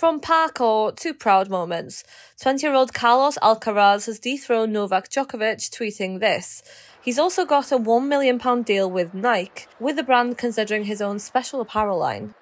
From parkour to proud moments, 20-year-old Carlos Alcaraz has dethroned Novak Djokovic, tweeting this. He's also got a £1 million deal with Nike, with the brand considering his own special apparel line.